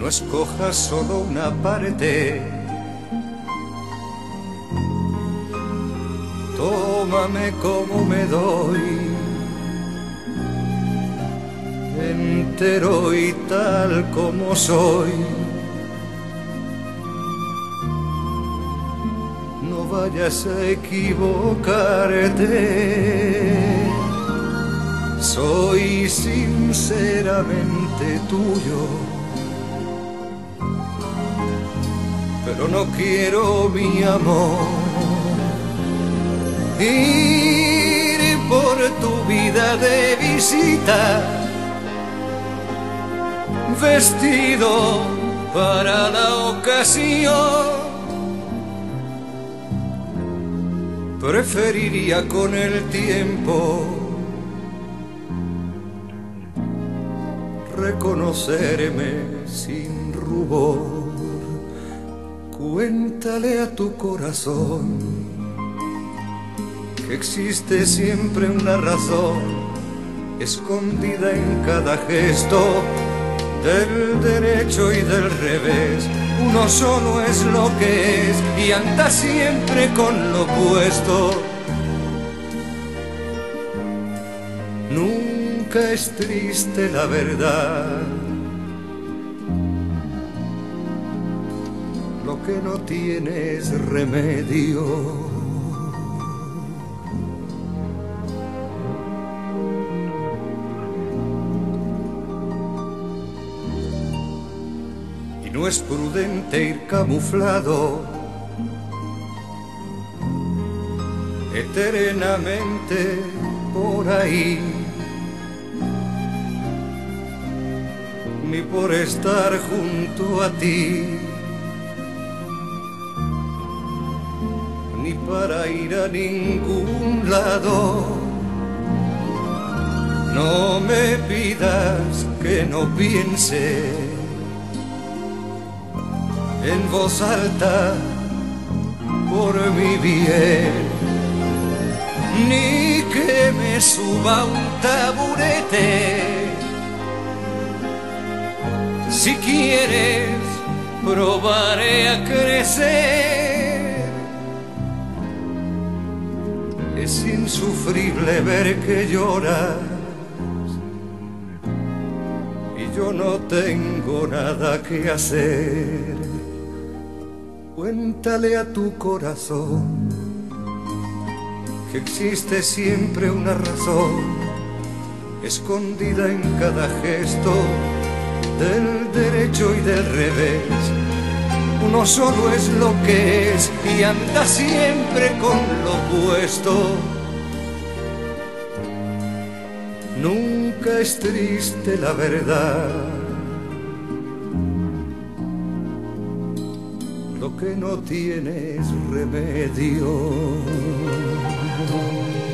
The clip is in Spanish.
no escojas solo una parte. Tómame como me doy, entero y tal como soy. No vayas a equivocarte, soy sinceramente tuyo, pero no quiero, mi amor, ir por tu vida de visita, vestido para la ocasión. Preferiría con el tiempo reconocerme sin rubor. Cuéntale a tu corazón que existe siempre una razón escondida en cada gesto del derecho y del revés. Uno solo es lo que es y anda siempre con lo opuesto. Nunca es triste la verdad, lo que no tiene es remedio. No es prudente ir camuflado eternamente por ahí, ni por estar junto a ti, ni para ir a ningún lado. No me pidas que no piense en voz alta por mi bien, ni que me suba a un taburete. Si quieres, probaré a crecer. Es insufrible ver que lloras y yo no tengo nada que hacer. Cuéntale a tu corazón que existe siempre una razón escondida en cada gesto del derecho y del revés. Uno solo es lo que es y anda siempre con lo opuesto. Nunca es triste la verdad, lo que no tiene es remedio.